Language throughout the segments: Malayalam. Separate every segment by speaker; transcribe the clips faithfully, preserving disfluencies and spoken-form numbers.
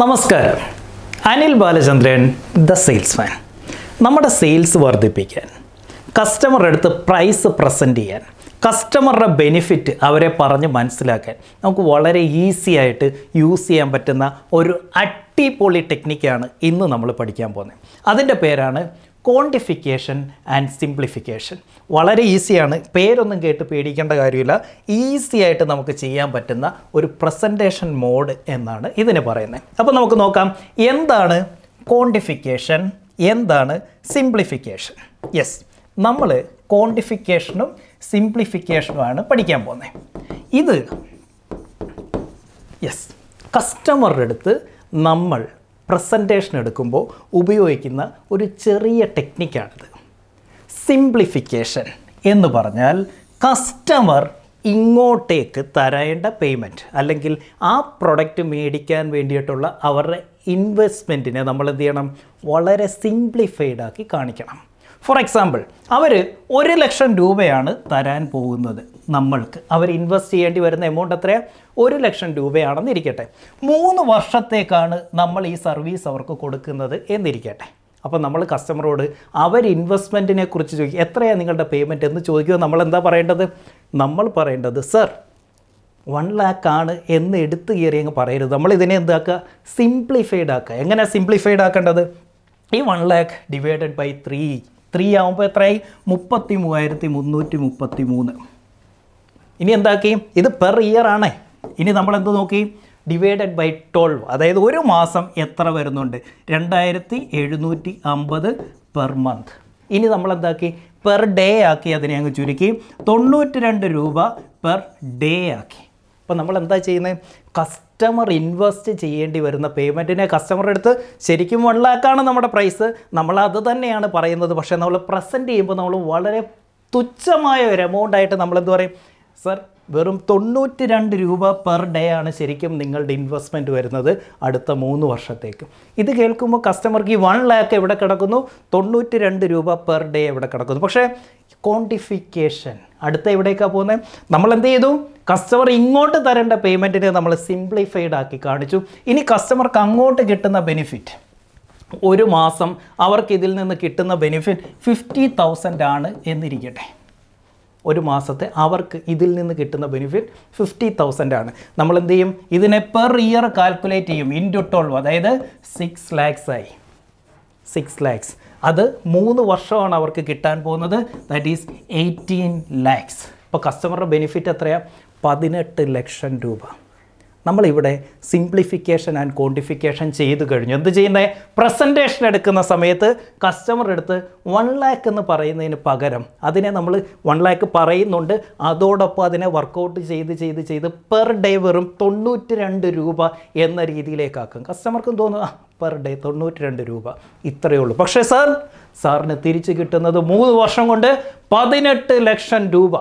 Speaker 1: നമസ്കാരം. Anil Balachandran The Salesman. നമ്മുടെ സെയിൽസ് വർദ്ധിപ്പിക്കാൻ, കസ്റ്റമറുടെ അടുത്ത് പ്രൈസ് പ്രസൻറ്റ് ചെയ്യാൻ, കസ്റ്റമറുടെ ബെനിഫിറ്റ് അവരെ പറഞ്ഞ് മനസ്സിലാക്കാൻ നമുക്ക് വളരെ ഈസി ആയിട്ട് യൂസ് ചെയ്യാൻ പറ്റുന്ന ഒരു അടിപൊളി ടെക്നിക്കാണ് ഇന്ന് നമ്മൾ പഠിക്കാൻ പോകുന്നത്. അതിൻ്റെ പേരാണ് ക്വാണ്ടിഫിക്കേഷൻ ആൻഡ് സിംപ്ലിഫിക്കേഷൻ. വളരെ ഈസിയാണ്, പേരൊന്നും കേട്ട് പേടിക്കേണ്ട കാര്യമില്ല. ഈസി ആയിട്ട് നമുക്ക് ചെയ്യാൻ പറ്റുന്ന ഒരു പ്രസൻറ്റേഷൻ മോഡ് എന്നാണ് ഇതിന് പറയുന്നത്. അപ്പോൾ നമുക്ക് നോക്കാം, എന്താണ് ക്വാണ്ടിഫിക്കേഷൻ, എന്താണ് സിംപ്ലിഫിക്കേഷൻ. യെസ്, നമ്മൾ ക്വാണ്ടിഫിക്കേഷനും സിംപ്ലിഫിക്കേഷനുമാണ് പഠിക്കാൻ പോകുന്നത്. ഇത് യെസ് കസ്റ്റമറുടെ അടുത്ത് നമ്മൾ പ്രസൻറ്റേഷൻ എടുക്കുമ്പോൾ ഉപയോഗിക്കുന്ന ഒരു ചെറിയ ടെക്നിക്കാണിത്. സിംപ്ലിഫിക്കേഷൻ എന്ന് പറഞ്ഞാൽ കസ്റ്റമർ ഇങ്ങോട്ടേക്ക് തരേണ്ട പേയ്മെൻറ്റ് അല്ലെങ്കിൽ ആ പ്രൊഡക്റ്റ് മേടിക്കാൻ വേണ്ടിയിട്ടുള്ള അവരുടെ ഇൻവെസ്റ്റ്മെൻറ്റിനെ നമ്മൾ എന്ത് ചെയ്യണം, വളരെ സിംപ്ലിഫൈഡ് ആക്കി കാണിക്കണം. ഫോർ എക്സാമ്പിൾ, അവർ ഒരു ലക്ഷം രൂപയാണ് തരാൻ പോകുന്നത് നമ്മൾക്ക്. അവർ ഇൻവെസ്റ്റ് ചെയ്യേണ്ടി വരുന്ന എമൗണ്ട് എത്രയാണ്? ഒരു ലക്ഷം രൂപയാണെന്ന് ഇരിക്കട്ടെ. മൂന്ന് വർഷത്തേക്കാണ് നമ്മൾ ഈ സർവീസ് അവർക്ക് കൊടുക്കുന്നത് എന്നിരിക്കട്ടെ. അപ്പോൾ നമ്മൾ കസ്റ്റമറോട് അവർ ഇൻവെസ്റ്റ്മെൻറ്റിനെ കുറിച്ച് ചോദിക്കും, എത്രയാണ് നിങ്ങളുടെ പേയ്മെൻറ്റ് എന്ന് ചോദിക്കുക. നമ്മൾ എന്താ പറയേണ്ടത്? നമ്മൾ പറയേണ്ടത് സർ വൺ ലാക്ക് ആണ് എന്ന് എടുത്തു കയറി അങ്ങ് പറയരുത്. നമ്മൾ ഇതിനെ എന്താക്കുക, സിംപ്ലിഫൈഡ് ആക്കുക. എങ്ങനെയാണ് സിംപ്ലിഫൈഡ് ആക്കേണ്ടത്? ഈ one lakh divided by three three ആകുമ്പോൾ എത്രയായി? മുപ്പത്തി മൂവായിരത്തി മുന്നൂറ്റി മുപ്പത്തി മൂന്ന്. ഇനി എന്താക്കി? ഇത് പെർ ഇയർ ആണേ. ഇനി നമ്മളെന്ത് നോക്കി? ഡിവൈഡഡ് ബൈ ട്വൽവ്, അതായത് ഒരു മാസം എത്ര വരുന്നുണ്ട്? രണ്ടായിരത്തി എഴുന്നൂറ്റി അമ്പത് പെർ മന്ത്. ഇനി നമ്മളെന്താക്കി? പെർ ഡേ ആക്കി അതിനെ അങ്ങ് ചുരുക്കി തൊണ്ണൂറ്റി രണ്ട് രൂപ പെർ ഡേ ആക്കി. അപ്പോൾ നമ്മൾ എന്താ ചെയ്യുന്നത്? കസ്റ്റമർ ഇൻവെസ്റ്റ് ചെയ്യേണ്ടി വരുന്ന പേയ്മെൻറ്റിനെ കസ്റ്റമറുടെ അടുത്ത് ശരിക്കും വൺ ലാക്കാണ് നമ്മുടെ പ്രൈസ്, നമ്മൾ അത് തന്നെയാണ് പറയുന്നത്. പക്ഷേ നമ്മൾ പ്രസൻറ്റ് ചെയ്യുമ്പോൾ നമ്മൾ വളരെ തുച്ഛമായ ഒരു എമൗണ്ട് ആയിട്ട് നമ്മളെന്ത് പറയും? സർ വെറും തൊണ്ണൂറ്റി രണ്ട് രൂപ പെർ ഡേ ആണ് ശരിക്കും നിങ്ങളുടെ ഇൻവെസ്റ്റ്മെൻറ്റ് വരുന്നത് അടുത്ത മൂന്ന് വർഷത്തേക്ക്. ഇത് കേൾക്കുമ്പോൾ കസ്റ്റമർക്ക് ഈ വൺ ലാക്ക് എവിടെ കിടക്കുന്നു? തൊണ്ണൂറ്റി രണ്ട് രൂപ പെർ ഡേ എവിടെ കിടക്കുന്നു? പക്ഷേ ക്വാണ്ടിഫിക്കേഷൻ അടുത്ത എവിടേക്കാണ് പോകുന്നത്? നമ്മൾ എന്ത് ചെയ്തു? കസ്റ്റമർ ഇങ്ങോട്ട് തരേണ്ട പേയ്മെൻറ്റിനെ നമ്മൾ സിംപ്ലിഫൈഡ് ആക്കി കാണിച്ചു. ഇനി കസ്റ്റമർക്ക് അങ്ങോട്ട് കിട്ടുന്ന ബെനിഫിറ്റ്, ഒരു മാസം അവർക്ക് ഇതിൽ നിന്ന് കിട്ടുന്ന ബെനിഫിറ്റ് ഫിഫ്റ്റി തൗസൻഡ് ആണ് എന്നിരിക്കട്ടെ. ഒരു മാസത്തെ അവർക്ക് ഇതിൽ നിന്ന് കിട്ടുന്ന ബെനിഫിറ്റ് ഫിഫ്റ്റി തൗസൻഡ് ആണ്. നമ്മൾ എന്ത് ചെയ്യും? ഇതിനെ പെർ ഇയർ കാൽക്കുലേറ്റ് ചെയ്യും. ഇൻറ്റു ട്വൽവ്, അതായത് സിക്സ് ലാക്സ് ആയി. സിക്സ് ലാക്സ് അത് മൂന്ന് വർഷമാണ് അവർക്ക് കിട്ടാൻ പോകുന്നത്. That is eighteen lakhs. ഇപ്പോൾ കസ്റ്റമറുടെ ബെനിഫിറ്റ് എത്രയാണ്? പതിനെട്ട് ലക്ഷം രൂപ. നമ്മളിവിടെ സിംപ്ലിഫിക്കേഷൻ ആൻഡ് ക്വാണ്ടിഫിക്കേഷൻ ചെയ്ത് കഴിഞ്ഞു. എന്ത് ചെയ്യുന്നത്? പ്രസൻറ്റേഷൻ എടുക്കുന്ന സമയത്ത് കസ്റ്റമറുടെ അടുത്ത് വൺ ലാക്ക് എന്ന് പറയുന്നതിന് പകരം അതിനെ നമ്മൾ വൺ ലാക്ക് പറയുന്നുണ്ട്, അതോടൊപ്പം അതിനെ വർക്കൗട്ട് ചെയ്ത് ചെയ്ത് ചെയ്ത് പെർ ഡേ വെറും തൊണ്ണൂറ്റി രണ്ട് രൂപ എന്ന രീതിയിലേക്കാക്കും. കസ്റ്റമർക്കും തോന്നുക പെർ ഡേ തൊണ്ണൂറ്റി രണ്ട് രൂപ ഇത്രയേ ഉള്ളൂ. പക്ഷേ സാർ സാറിന് തിരിച്ച് കിട്ടുന്നത് മൂന്ന് വർഷം കൊണ്ട് പതിനെട്ട് ലക്ഷം രൂപ.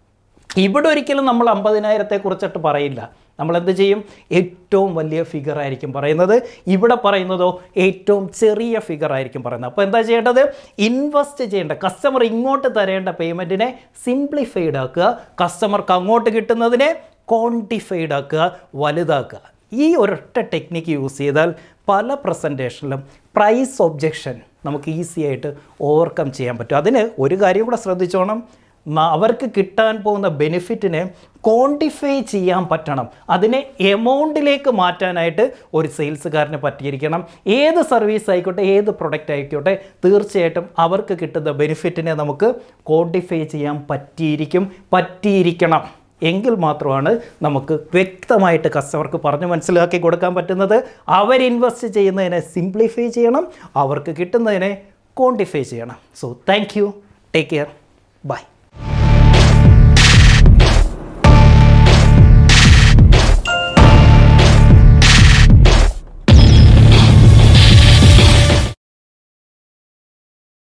Speaker 1: ഇവിടെ ഒരിക്കലും നമ്മൾ അമ്പതിനായിരത്തെ കുറിച്ചിട്ട് പറയില്ല. നമ്മളെന്ത് ചെയ്യും? ഏറ്റവും വലിയ ഫിഗർ ആയിരിക്കും പറയുന്നത്. ഇവിടെ പറയുന്നതോ ഏറ്റവും ചെറിയ ഫിഗർ ആയിരിക്കും പറയുന്നത്. അപ്പോൾ എന്താ ചെയ്യേണ്ടത്? ഇൻവെസ്റ്റ് ചെയ്യേണ്ട, കസ്റ്റമർ ഇങ്ങോട്ട് തരേണ്ട പേയ്മെൻറ്റിനെ സിംപ്ലിഫൈഡ് ആക്കുക, കസ്റ്റമർക്ക് അങ്ങോട്ട് കിട്ടുന്നതിനെ ക്വാണ്ടിഫൈഡ് ആക്കുക, വലുതാക്കുക. ഈ ഒരൊറ്റ ടെക്നിക്ക് യൂസ് ചെയ്താൽ പല പ്രസൻറ്റേഷനിലും പ്രൈസ് ഒബ്ജെക്ഷൻ നമുക്ക് ഈസി ആയിട്ട് ഓവർകം ചെയ്യാൻ പറ്റും. അതിന് ഒരു കാര്യം കൂടെ ശ്രദ്ധിച്ചോണം, അവർക്ക് കിട്ടാൻ പോകുന്ന ബെനിഫിറ്റിനെ ക്വാണ്ടിഫൈ ചെയ്യാൻ പറ്റണം. അതിനെ എമൗണ്ടിലേക്ക് മാറ്റാനായിട്ട് ഒരു സെയിൽസുകാരന് പറ്റിയിരിക്കണം. ഏത് സർവീസ് ആയിക്കോട്ടെ, ഏത് പ്രൊഡക്റ്റ് ആയിക്കോട്ടെ, തീർച്ചയായിട്ടും അവർക്ക് കിട്ടുന്ന ബെനിഫിറ്റിനെ നമുക്ക് ക്വാണ്ടിഫൈ ചെയ്യാൻ പറ്റിയിരിക്കും പറ്റിയിരിക്കണം എങ്കിൽ മാത്രമാണ് നമുക്ക് വ്യക്തമായിട്ട് കസ്റ്റമർക്ക് പറഞ്ഞ് മനസ്സിലാക്കി കൊടുക്കാൻ പറ്റുന്നത്. അവർ ഇൻവെസ്റ്റ് ചെയ്യുന്നതിനെ സിംപ്ലിഫൈ ചെയ്യണം, അവർക്ക് കിട്ടുന്നതിനെ ക്വാണ്ടിഫൈ ചെയ്യണം. So thank you, take care, by.